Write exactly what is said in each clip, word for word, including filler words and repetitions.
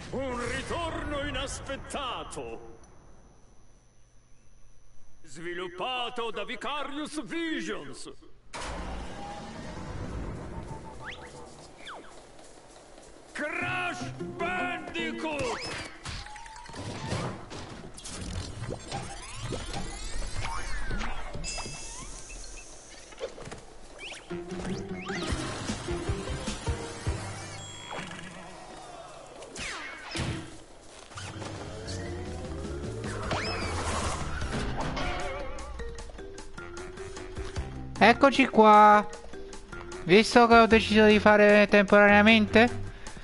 Un ritorno inaspettato. Sviluppato da Vicarious Visions. Crash Bandicoot! Eccoci qua. Visto che ho deciso di fare temporaneamente.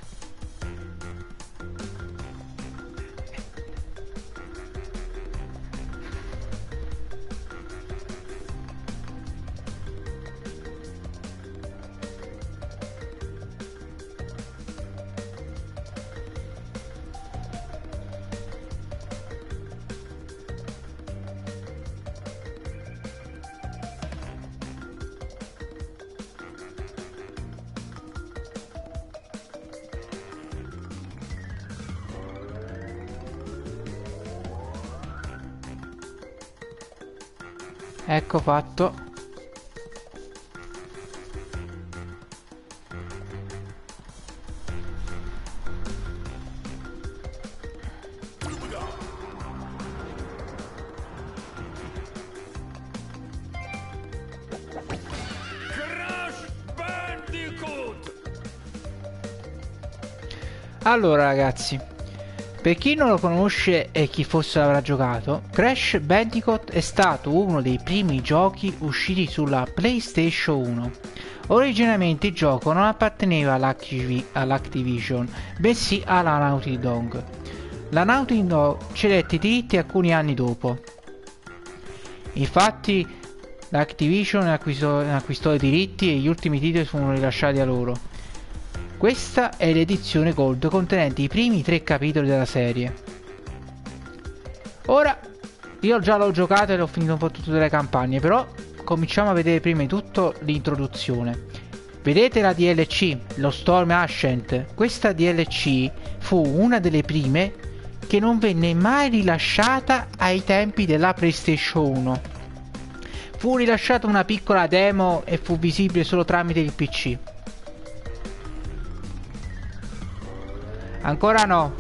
Ecco fatto. Crash Bandicoot! Allora ragazzi, per chi non lo conosce e chi forse l'avrà giocato, Crash Bandicoot è stato uno dei primi giochi usciti sulla PlayStation uno. Originariamente il gioco non apparteneva all'Activision, bensì alla Naughty Dog. La Naughty Dog cedette i diritti alcuni anni dopo. Infatti l'Activision acquistò, acquistò i diritti e gli ultimi titoli furono rilasciati a loro. Questa è l'edizione Gold contenente i primi tre capitoli della serie. Ora, io già l'ho giocato e l'ho finito un po' tutte le campagne, però cominciamo a vedere prima di tutto l'introduzione. Vedete la D L C, lo Storm Ascent? Questa D L C fu una delle prime che non venne mai rilasciata ai tempi della PlayStation uno. Fu rilasciata una piccola demo e fu visibile solo tramite il P C. Ancora no.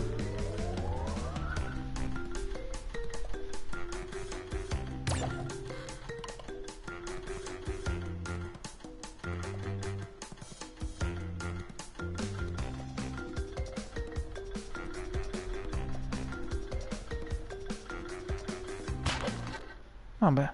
Vabbè.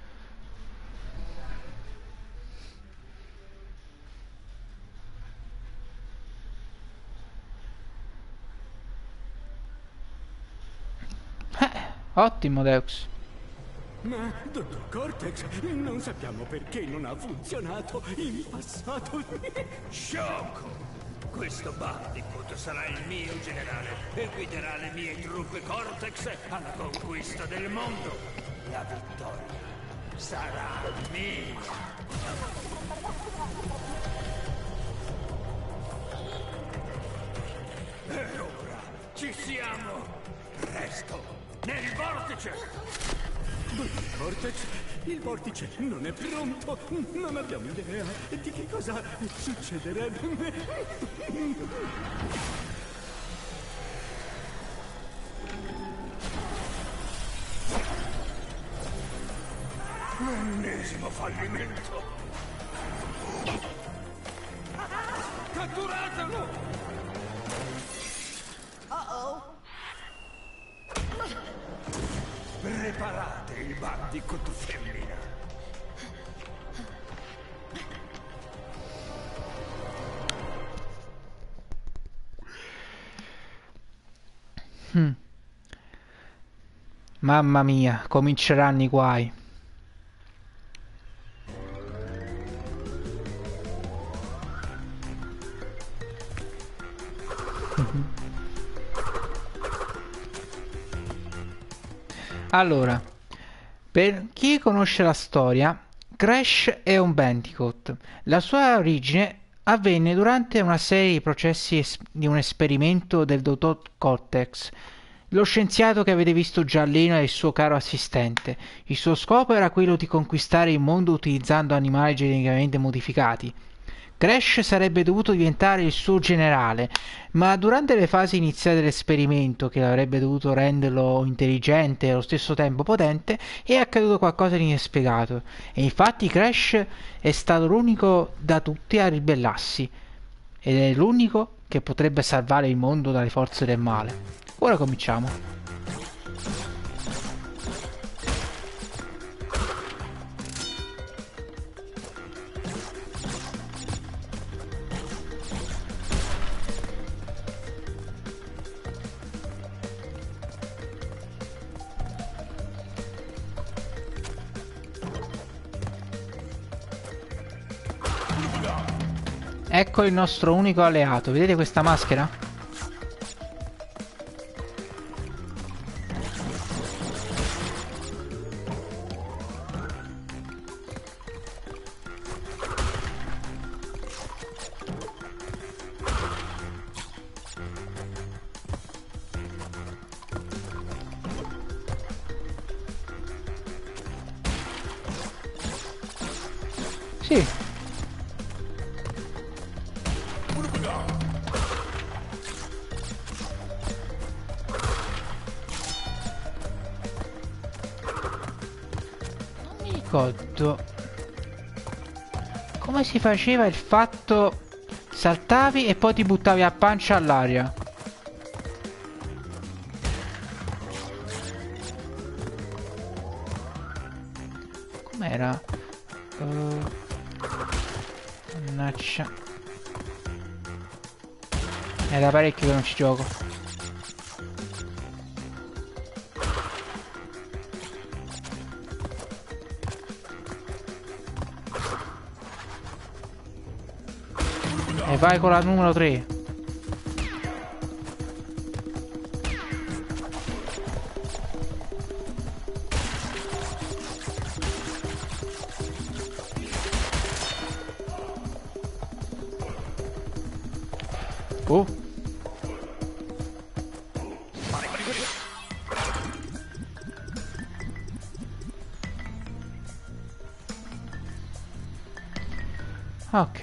Ottimo Deus. Ma, dottor Cortex, non sappiamo perché non ha funzionato in passato. Sciocco! Questo Bandicoot sarà il mio generale e guiderà le mie truppe Cortex alla conquista del mondo. La vittoria sarà mia. E ora ci siamo! Presto! Nel vortice! Dottor Cortex, il vortice non è pronto. Non abbiamo idea di che cosa succederebbe. Ennesimo fallimento! Catturatelo! Uh-oh. Preparate il Bandicoot femmina! Hmm. Mamma mia, cominceranno i guai. Allora, per chi conosce la storia, Crash è un Bandicoot. La sua origine avvenne durante una serie di processi es- di un esperimento del dottor Cortex, lo scienziato che avete visto Giallino e il suo caro assistente. Il suo scopo era quello di conquistare il mondo utilizzando animali geneticamente modificati. Crash sarebbe dovuto diventare il suo generale, ma durante le fasi iniziali dell'esperimento, che avrebbe dovuto renderlo intelligente e allo stesso tempo potente, è accaduto qualcosa di inespiegato, e infatti Crash è stato l'unico da tutti a ribellarsi, ed è l'unico che potrebbe salvare il mondo dalle forze del male. Ora cominciamo. Ecco il nostro unico alleato, vedete questa maschera? Sì. Ricordo come si faceva il fatto, saltavi e poi ti buttavi a pancia all'aria. Com'era? Uh, mannaggia, è da parecchio che non ci gioco. E vai con la numero tre. Oh. Ok.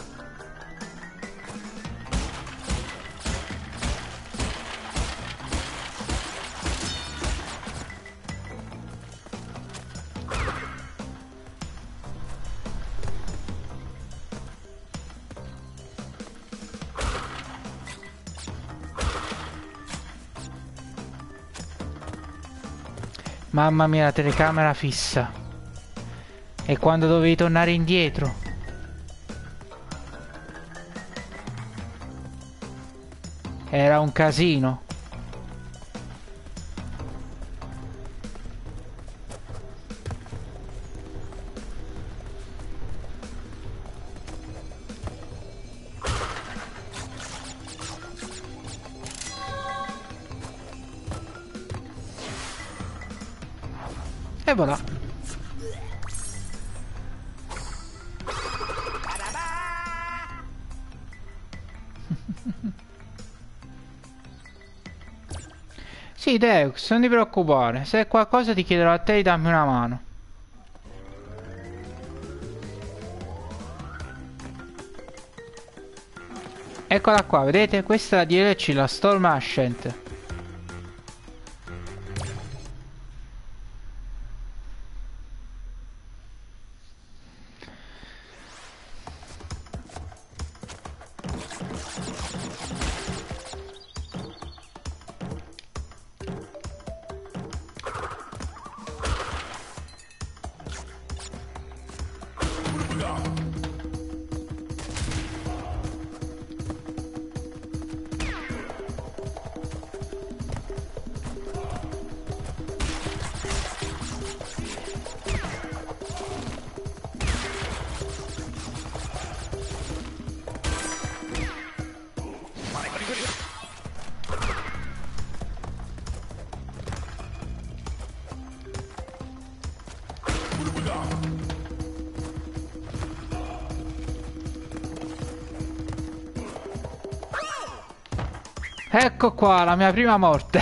Mamma mia, la telecamera fissa. E quando dovevi tornare indietro? Era un casino. E voilà. Sì, Deux, non ti preoccupare. Se è qualcosa ti chiederò a te di darmi una mano. Eccola qua, vedete? Questa è la D L C, la Storm Ascent. Ecco qua, la mia prima morte.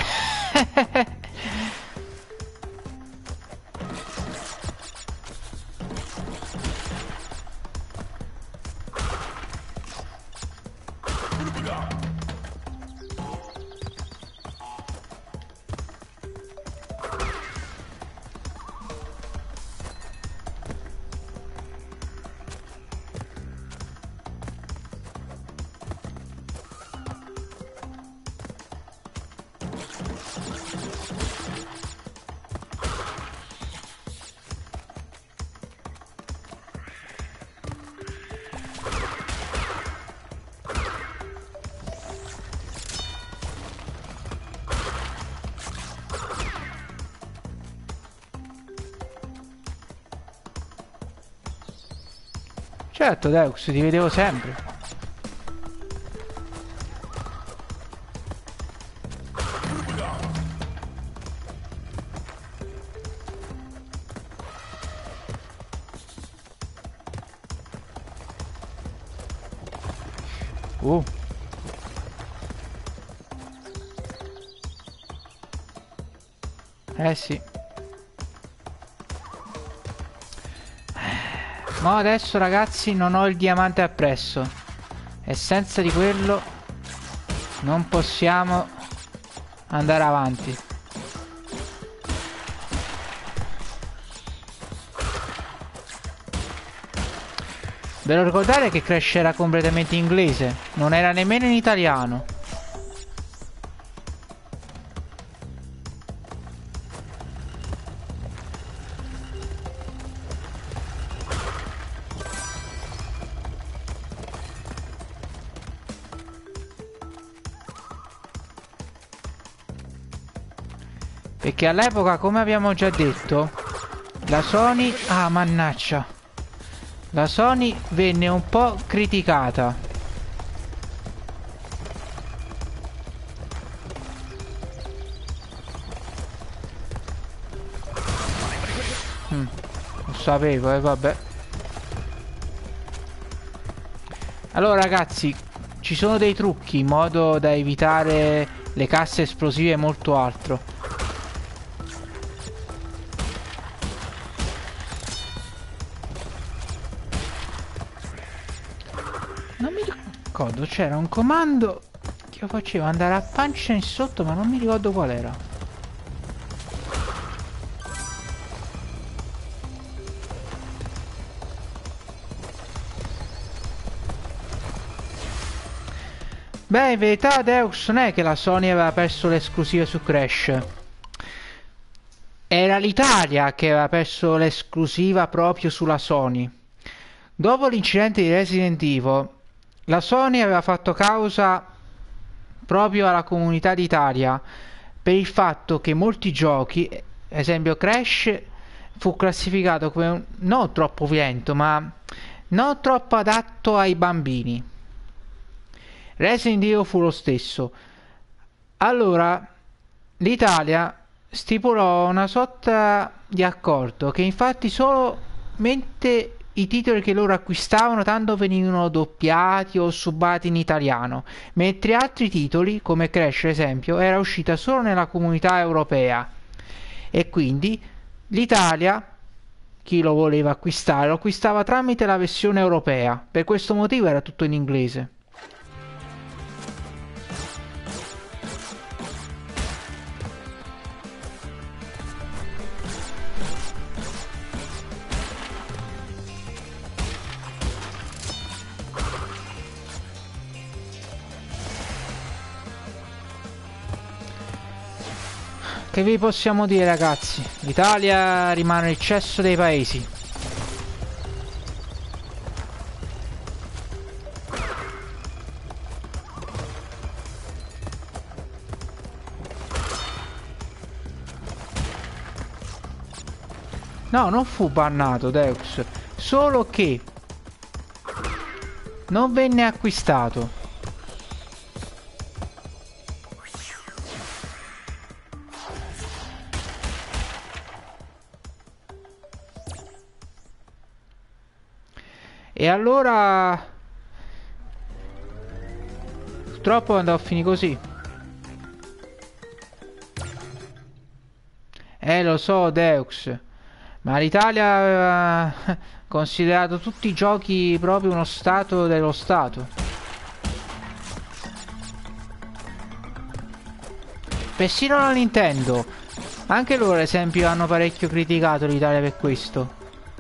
Certo, Deus, ti vedevo sempre. Uh. Eh sì. Ma adesso ragazzi non ho il diamante appresso e senza di quello non possiamo andare avanti. Ve lo ricordate che Crash era completamente inglese? Non era nemmeno in italiano. Perché all'epoca, come abbiamo già detto, la Sony... Ah, mannaggia. La Sony venne un po' criticata. Mm, lo sapevo, e eh, vabbè. Allora ragazzi, ci sono dei trucchi in modo da evitare le casse esplosive e molto altro. C'era un comando che lo faceva andare a pancia in sotto, ma non mi ricordo qual era. Beh, in verità Deus non è che la Sony aveva perso l'esclusiva su Crash. Era l'Italia che aveva perso l'esclusiva proprio sulla Sony. Dopo l'incidente di Resident Evil, la Sony aveva fatto causa proprio alla comunità d'Italia per il fatto che molti giochi, ad esempio Crash, fu classificato come un, non troppo violento, ma non troppo adatto ai bambini. Resident Evil fu lo stesso. Allora l'Italia stipulò una sorta di accordo che infatti solamente i titoli che loro acquistavano tanto venivano doppiati o subbati in italiano, mentre altri titoli, come Crash ad esempio, era uscita solo nella comunità europea. E quindi l'Italia, chi lo voleva acquistare, lo acquistava tramite la versione europea. Per questo motivo era tutto in inglese. Che vi possiamo dire ragazzi? L'Italia rimane il cesso dei paesi. No, non fu bannato Deus, solo che non venne acquistato. E allora purtroppo andò a finire così. Eh, lo so, Deux. Ma l'Italia aveva considerato tutti i giochi proprio uno stato dello Stato. Persino la Nintendo. Anche loro, ad esempio, hanno parecchio criticato l'Italia per questo.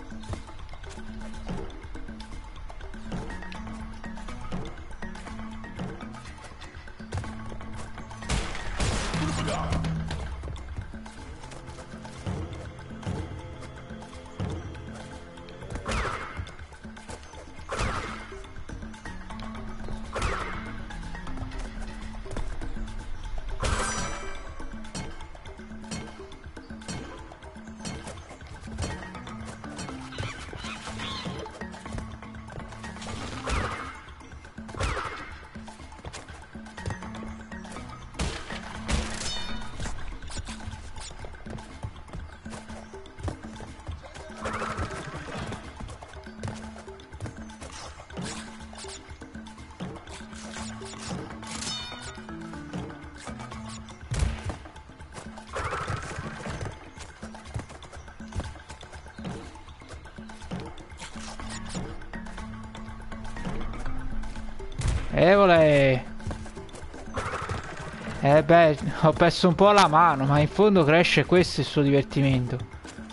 Evole. Eh beh, ho perso un po' la mano, ma in fondo Crash è questo il suo divertimento.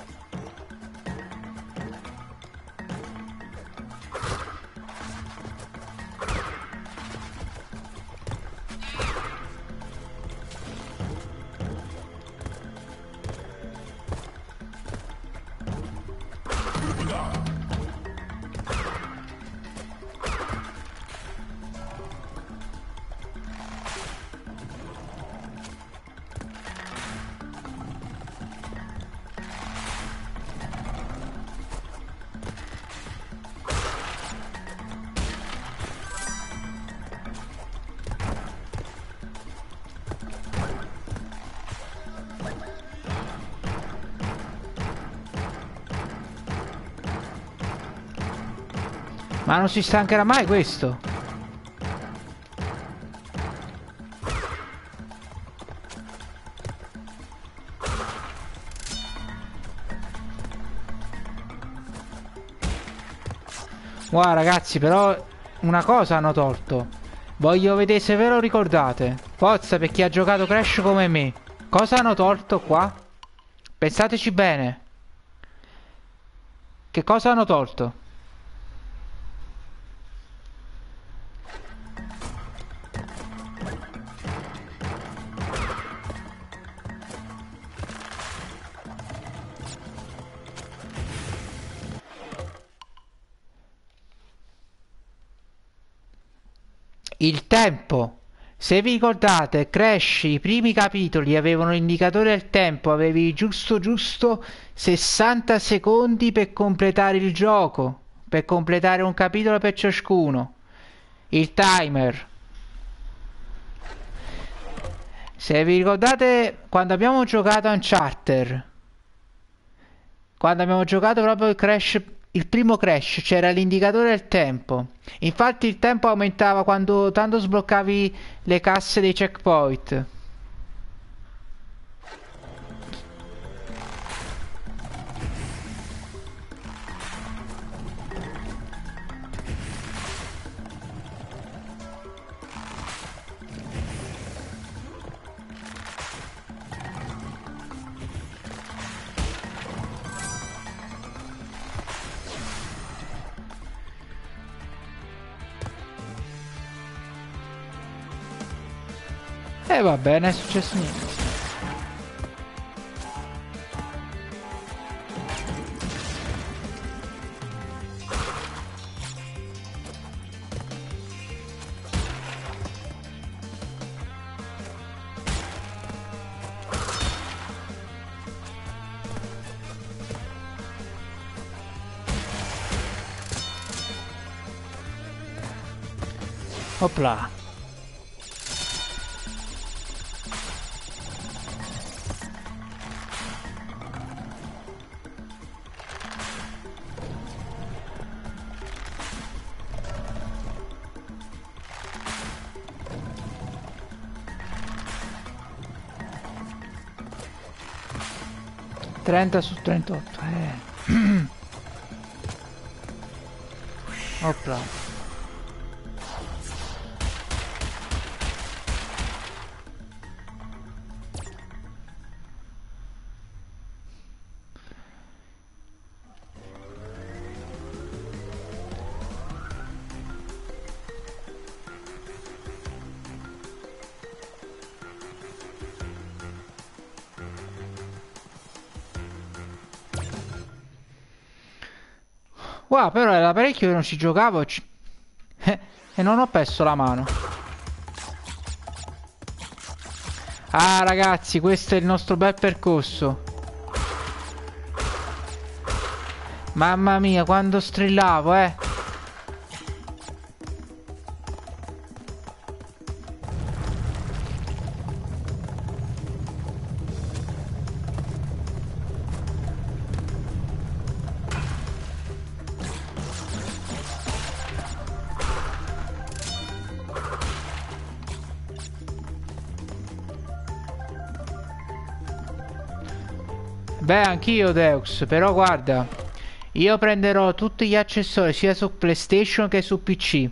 Ma non si stancherà mai questo? Guarda ragazzi, però una cosa hanno tolto. Voglio vedere se ve lo ricordate. Forza per chi ha giocato Crash come me. Cosa hanno tolto qua? Pensateci bene. Che cosa hanno tolto? Il tempo. Se vi ricordate, Crash, i primi capitoli avevano l'indicatore del tempo, avevi giusto giusto sessanta secondi per completare il gioco, per completare un capitolo per ciascuno. Il timer. Se vi ricordate quando abbiamo giocato Uncharted, quando abbiamo giocato proprio il Crash, il primo Crash, c'era l'indicatore del tempo. Infatti il tempo aumentava quando tanto sbloccavi le casse dei checkpoint. E va bene, è successo niente. Opla. trenta su trentotto. Eh. Opla. Wow, però era parecchio che non ci giocavo ci... eh, e non ho perso la mano. Ah ragazzi, questo è il nostro bel percorso. Mamma mia, quando strillavo, eh. Beh, anch'io Deux, però guarda, io prenderò tutti gli accessori sia su PlayStation che su P C.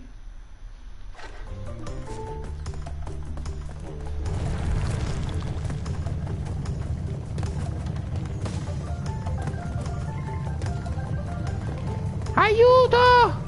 Aiuto!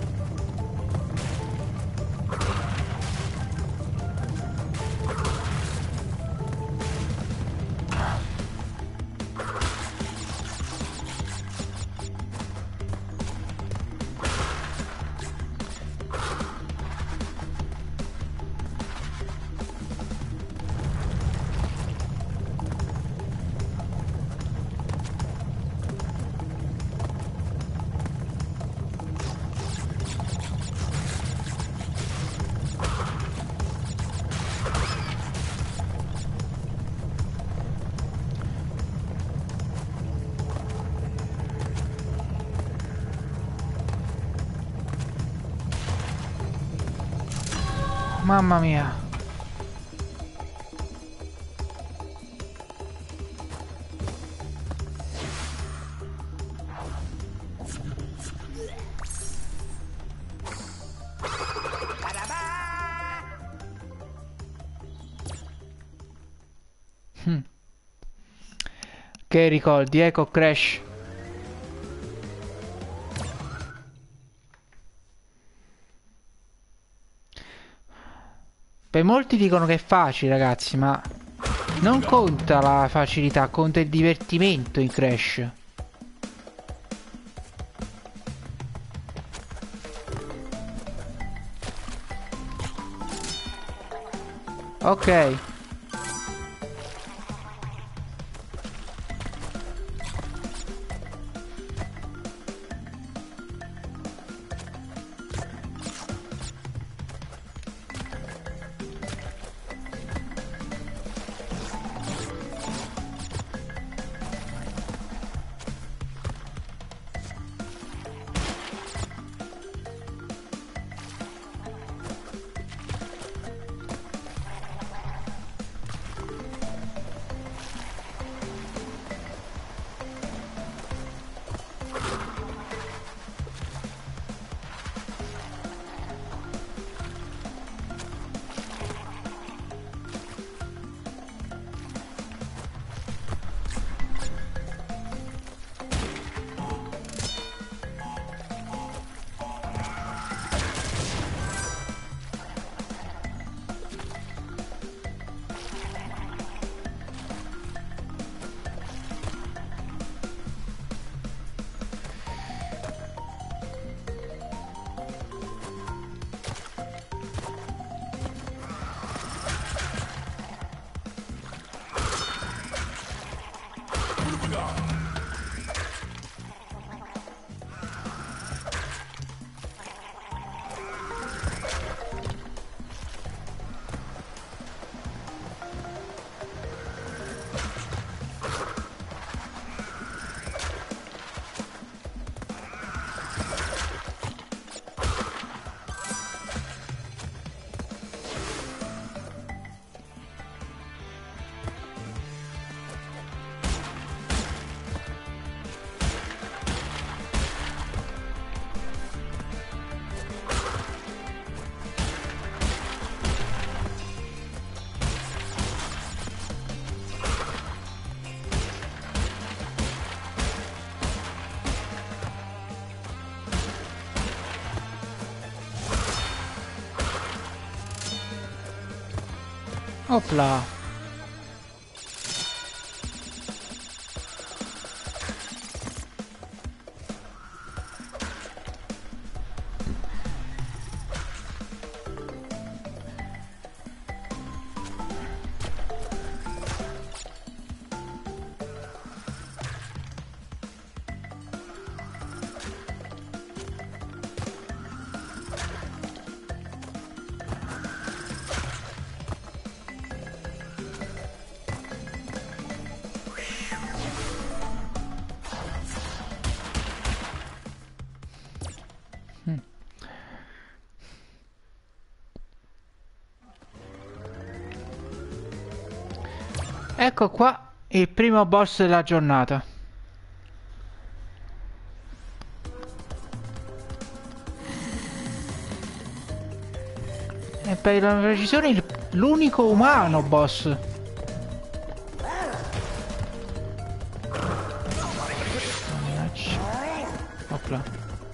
Mamma mia. Hm. Che ricordi, ecco Crash. Per molti dicono che è facile, ragazzi, ma non conta la facilità, conta il divertimento in Crash. Ok. Opla. Ecco qua il primo boss della giornata. E per la precisione il- l'unico umano boss. Opla.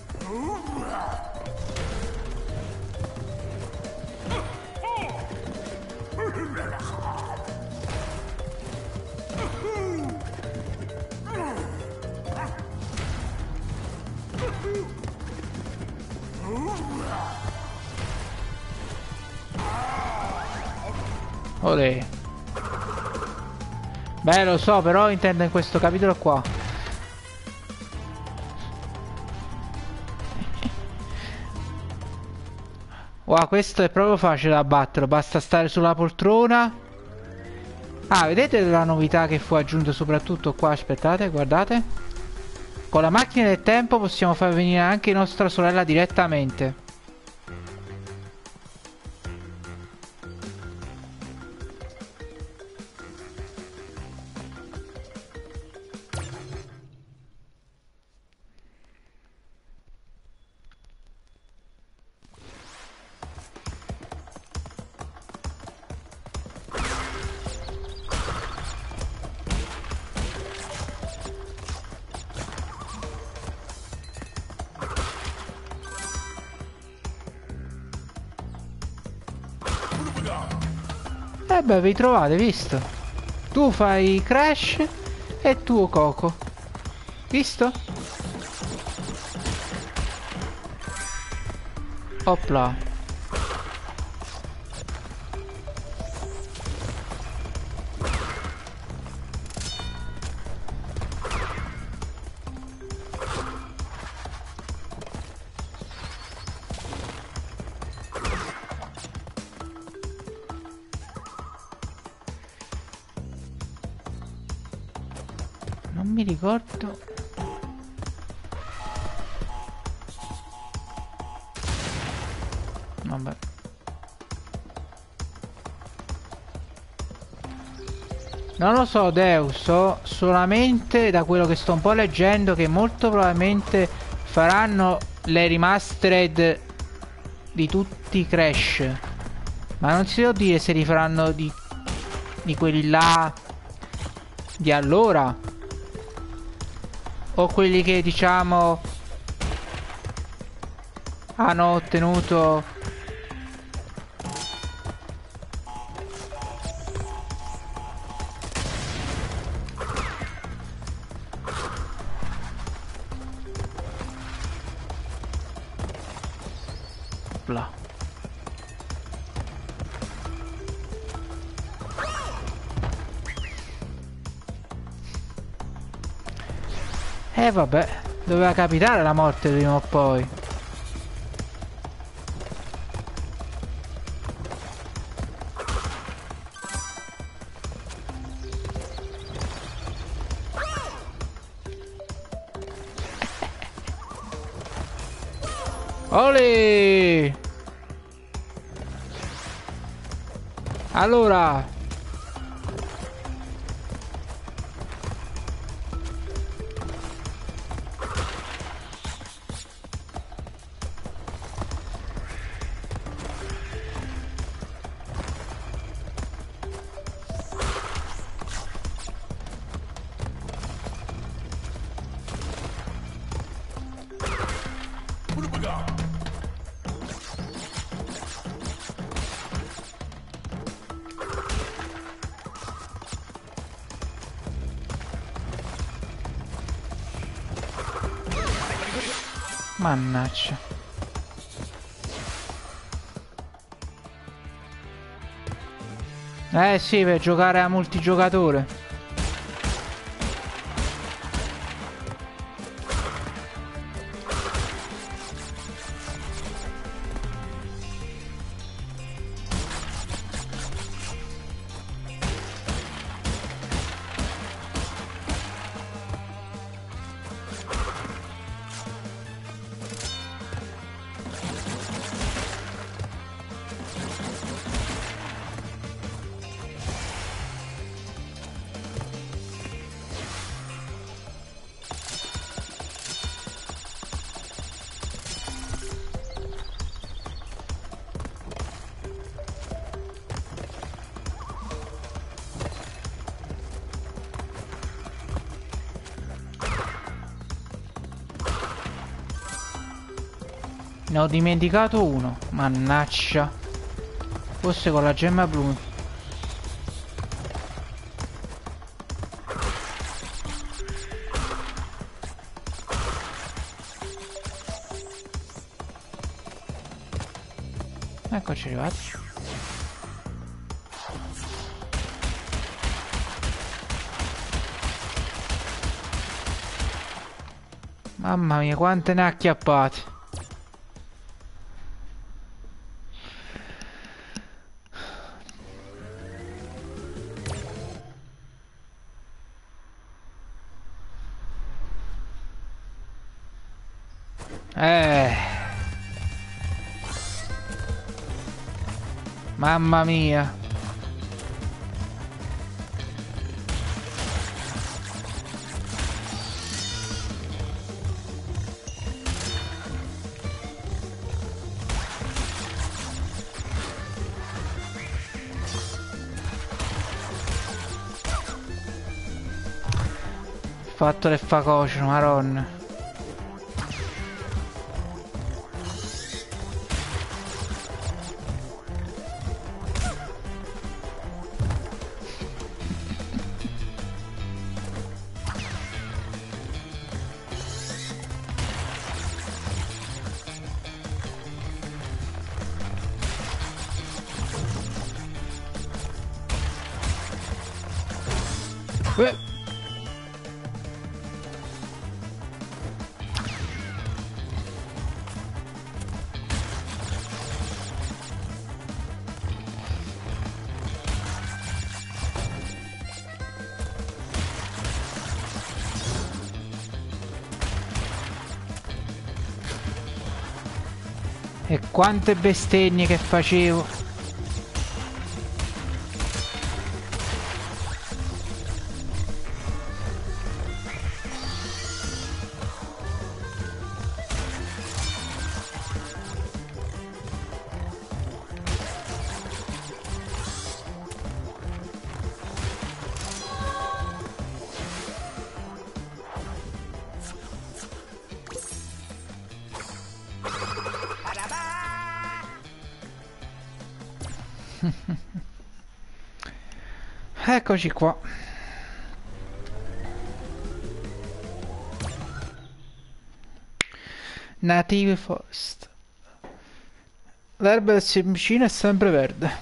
Olè. Beh, lo so, però intendo in questo capitolo qua. Wow, questo è proprio facile da battere, basta stare sulla poltrona. Ah, vedete la novità che fu aggiunta soprattutto qua? Aspettate, guardate. Con la macchina del tempo possiamo far venire anche nostra sorella direttamente. Eh beh, vi trovate, visto? Tu fai Crash e tu Coco. Visto? Opla. Non mi ricordo. Vabbè. Non lo so, Deus, so solamente da quello che sto un po' leggendo che molto probabilmente faranno le remastered di tutti i Crash. Ma non si può dire se rifaranno di, di quelli là di allora o quelli che diciamo hanno ottenuto bla. Eh vabbè, doveva capitare la morte prima o poi. Olè! Allora Mannaggia. Eh sì, per giocare a multigiocatore. Ne ho dimenticato uno. Mannaggia. Forse con la gemma blu. Eccoci arrivati. Mamma mia, quante ne ha acchiappate. Eh. Mamma mia. Fatto le facocero, maronna. Beh. E quante bestemmie che facevo. Eccoci qua. Native Forest. L'erba del vicino è sempre verde.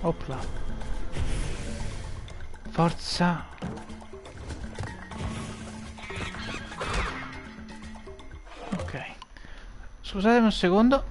Opla. Forza. Ok. Scusatemi un secondo.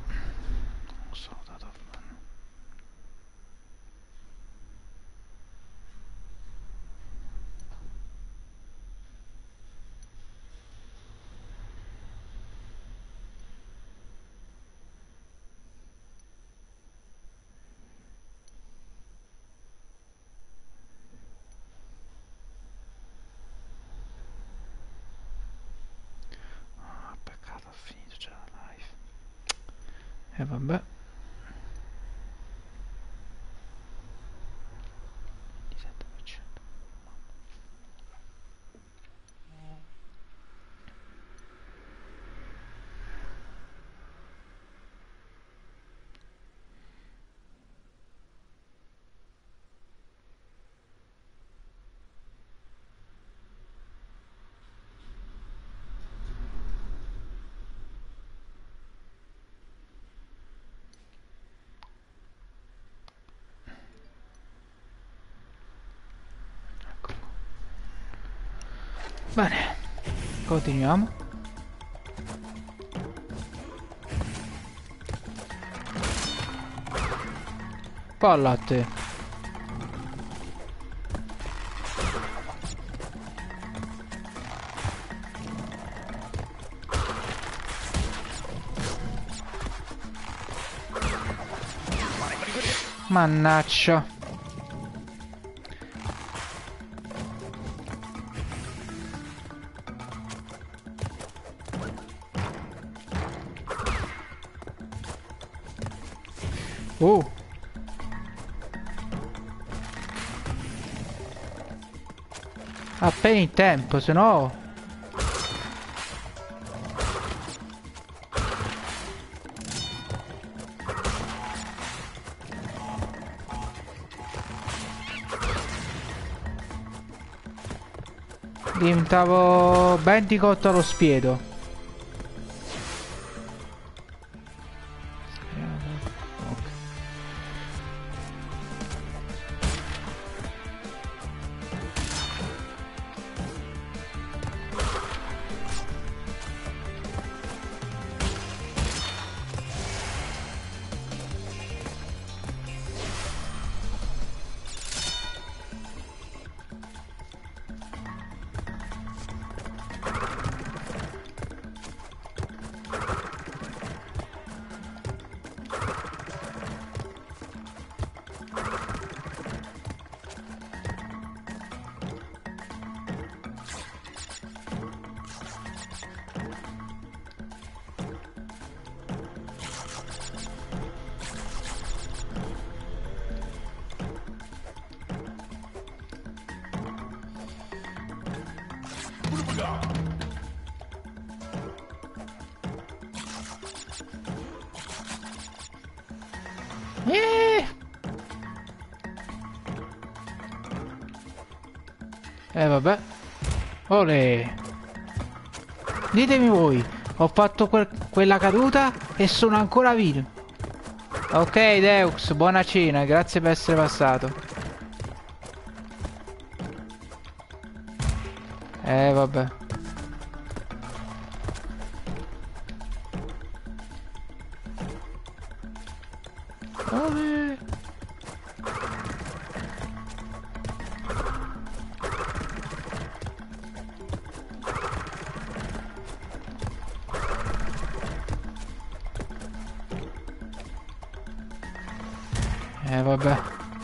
E vabbè. Bene, continuiamo. Palla a te. Mannaccia. Oh. Appena in tempo, se no... diventavo ben di cotto allo spiedo. Eh, eh vabbè. Olè. Ditemi voi, ho fatto quel, quella caduta e sono ancora vivo. Ok Deux, buona cena, grazie per essere passato. Eh vabbè. Olè. Eh vabbè.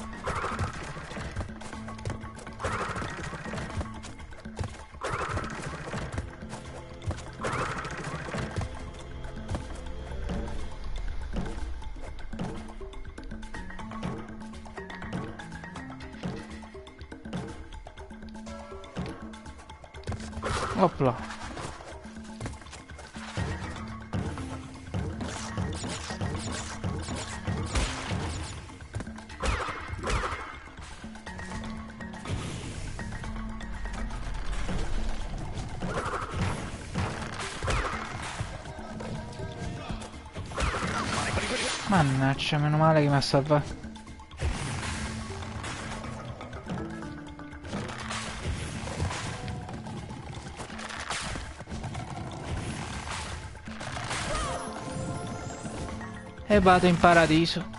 Opla. Mannaggia, meno male che mi ha salvato. E vado in paradiso.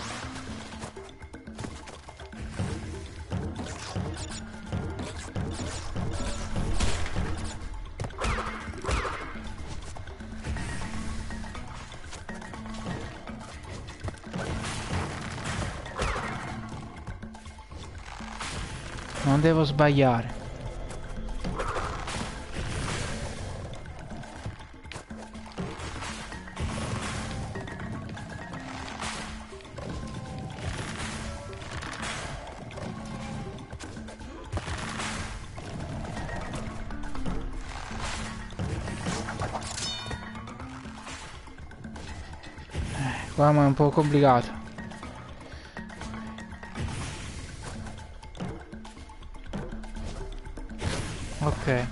Non devo sbagliare. Eh, qua ma è un po' complicato. Ok.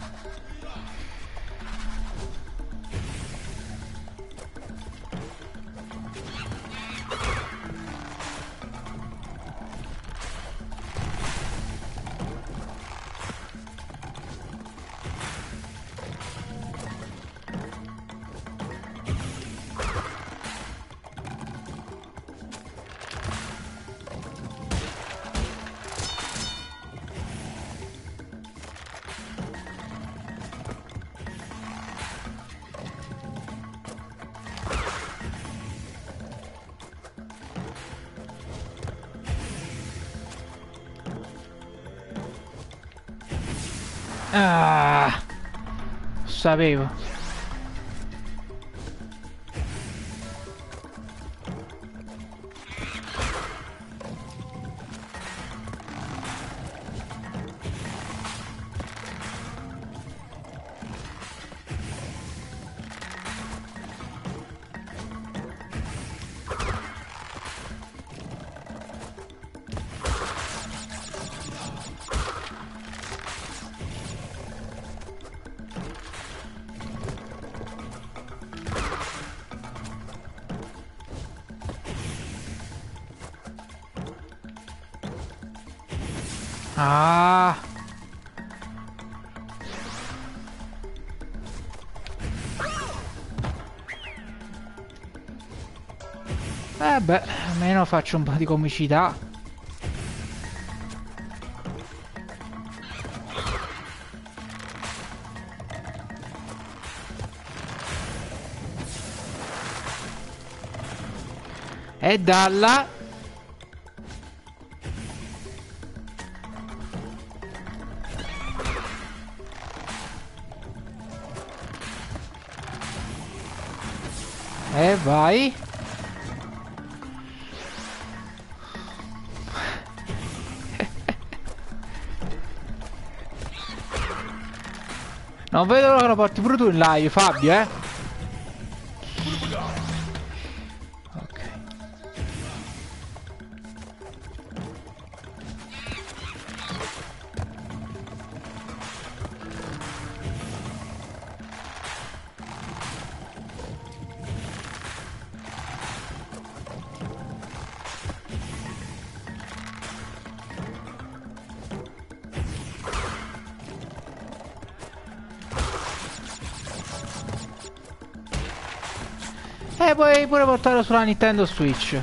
Ah, sapevo. Ah. Eh beh, almeno faccio un po' di comicità. E dalla... E vai. Non vedo che lo porti pure tu in live, Fabio, eh. Ok. E puoi pure portarlo sulla Nintendo Switch.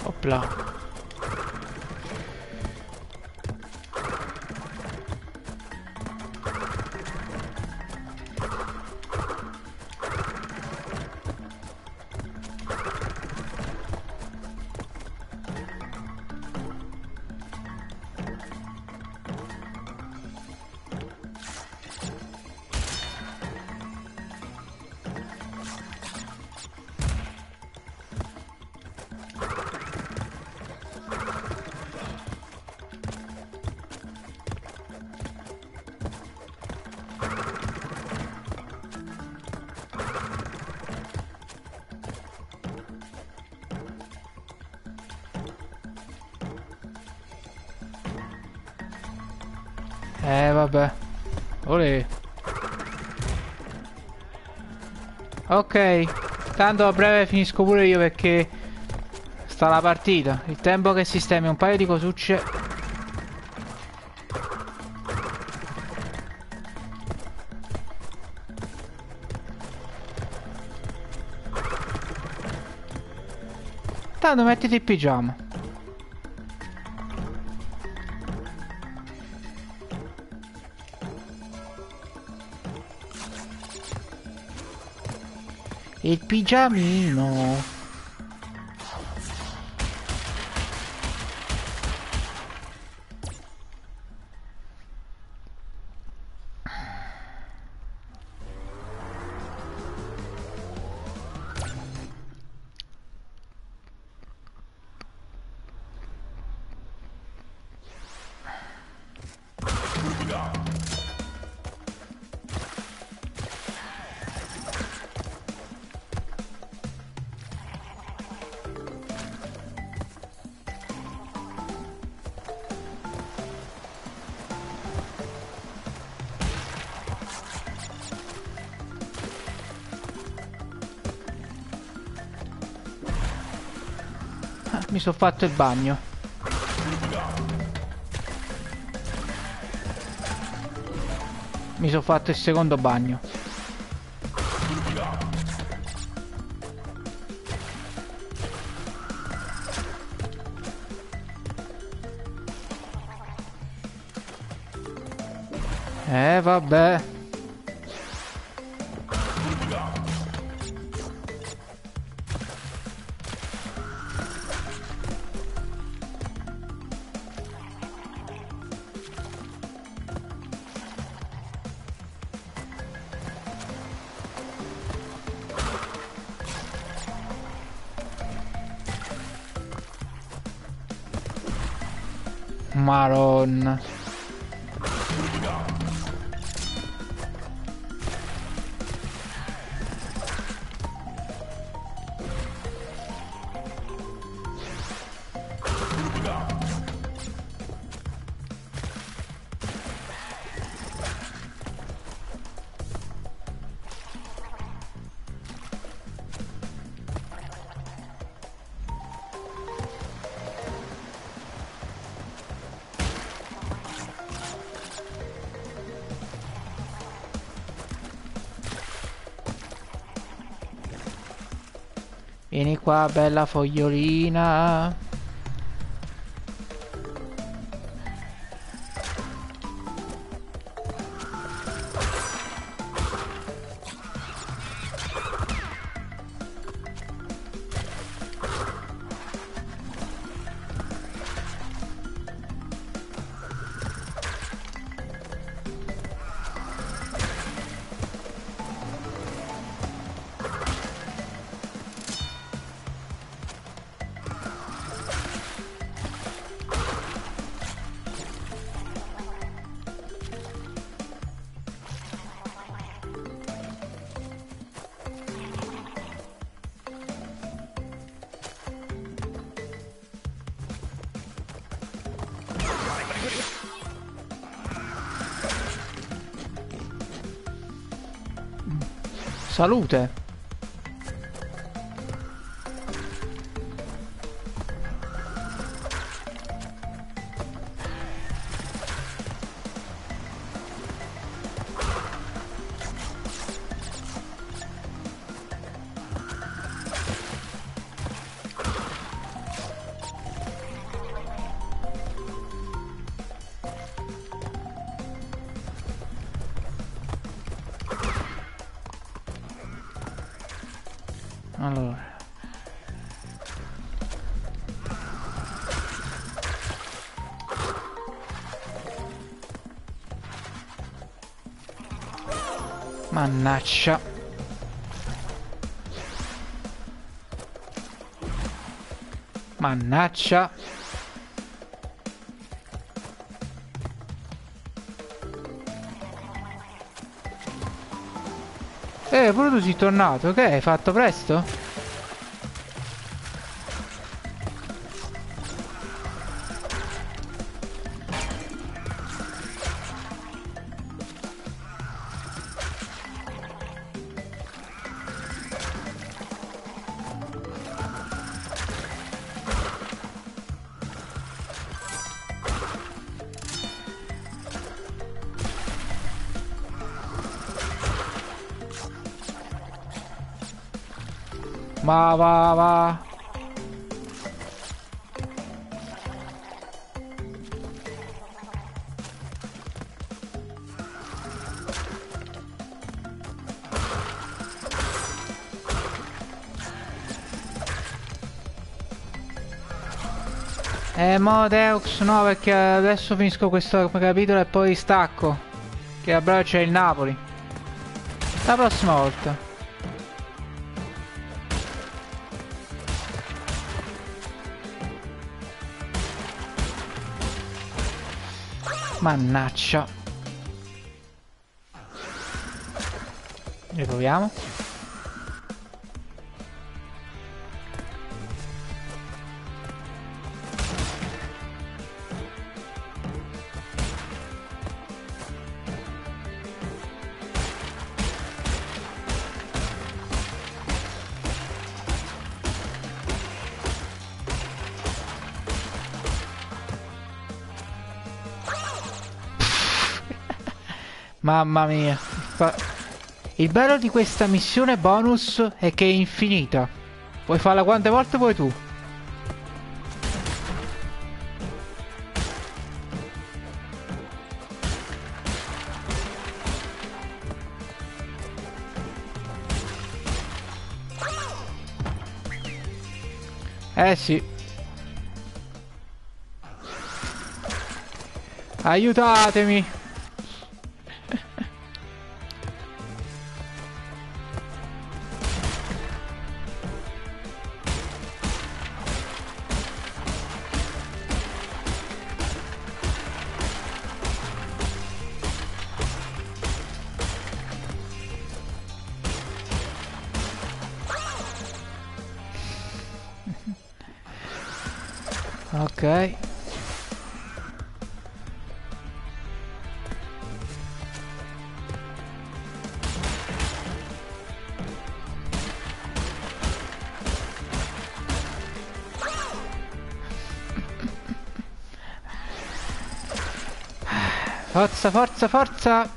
Opla. Eh vabbè. Olè. Ok. Tanto a breve finisco pure io perché sta la partita. Il tempo che sistemi un paio di cosucce. Tanto mettiti il pigiama. Il pigiamino. Mi sono fatto il bagno. Mi sono fatto il secondo bagno. Eh vabbè. Maron. Vieni qua, bella fogliolina. Salute. Allora. Mannaccia. Mannaccia. Eh, pure tu sei tornato, ok? Hai fatto presto? Va, va, va. Eh, mo Deux no, perché adesso finisco questo capitolo e poi stacco. Che a breve c'è il Napoli. La prossima volta. Mannaccia. Riproviamo. Mamma mia. Fa... Il bello di questa missione bonus è che è infinita. Puoi farla quante volte vuoi tu. Eh sì. Aiutatemi. Ok. Forza, forza, forza!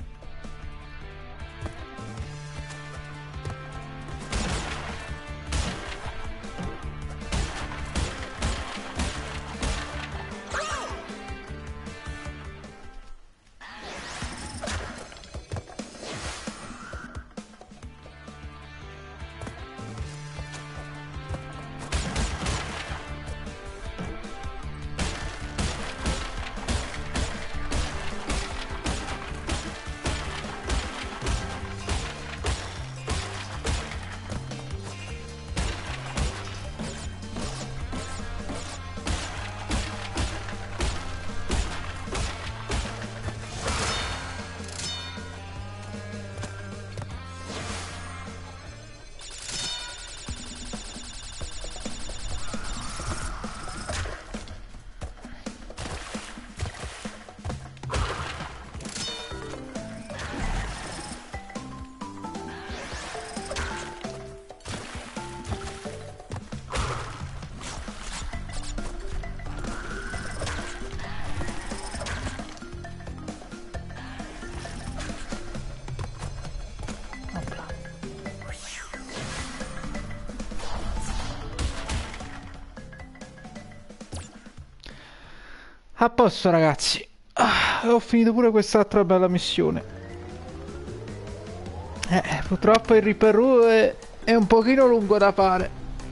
A posto ragazzi. Ah, ho finito pure quest'altra bella missione. Eh, purtroppo il Reaper è è un pochino lungo da fare.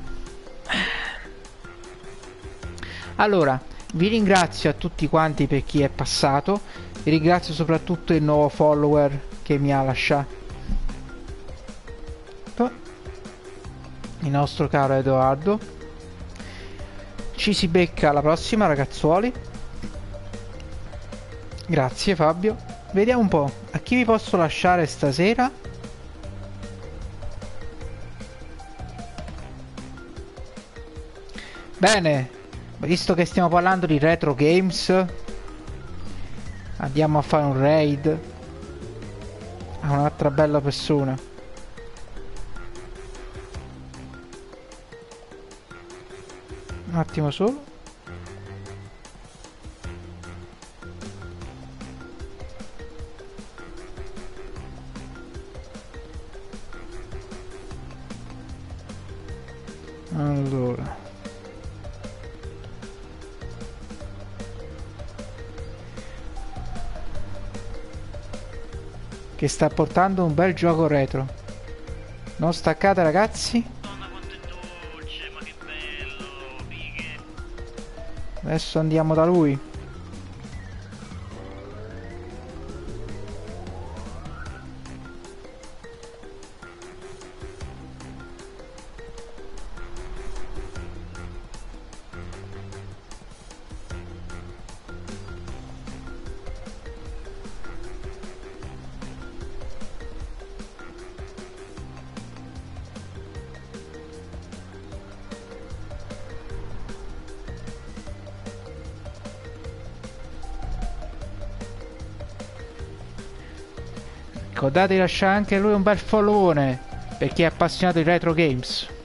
Allora, vi ringrazio a tutti quanti per chi è passato, vi ringrazio soprattutto il nuovo follower che mi ha lasciato, il nostro caro Edoardo. Ci si becca alla prossima, ragazzuoli. Grazie Fabio. Vediamo un po' a chi vi posso lasciare stasera. Bene, visto che stiamo parlando di retro games, andiamo a fare un raid a un'altra bella persona. Un attimo solo. Allora, che sta portando un bel gioco retro. Non staccate, ragazzi. Madonna quanto è dolce, ma che bello, bighe. Adesso andiamo da lui. Ricordate di lasciare anche lui un bel followone per chi è appassionato di retro games.